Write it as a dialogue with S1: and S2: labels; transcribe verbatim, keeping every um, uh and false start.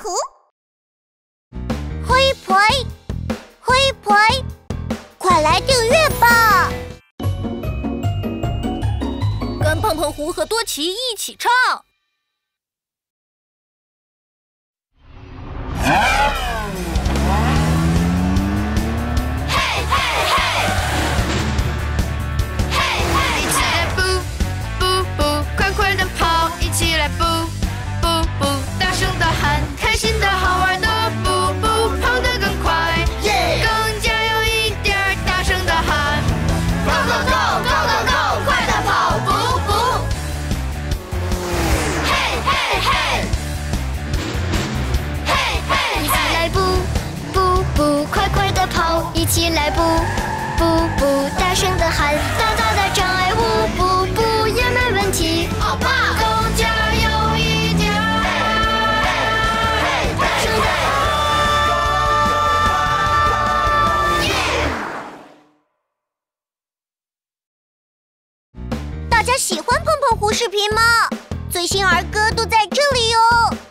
S1: 虎。挥挥挥挥，快来订阅吧！
S2: 跟碰碰胡和多奇一起唱。
S3: 一起来步步步，大声的喊，大大的障碍物，步步也没问题。
S4: 好棒！更加有一点儿，大声
S1: 的！大家喜欢碰碰胡视频吗？最新儿歌都在这里哟。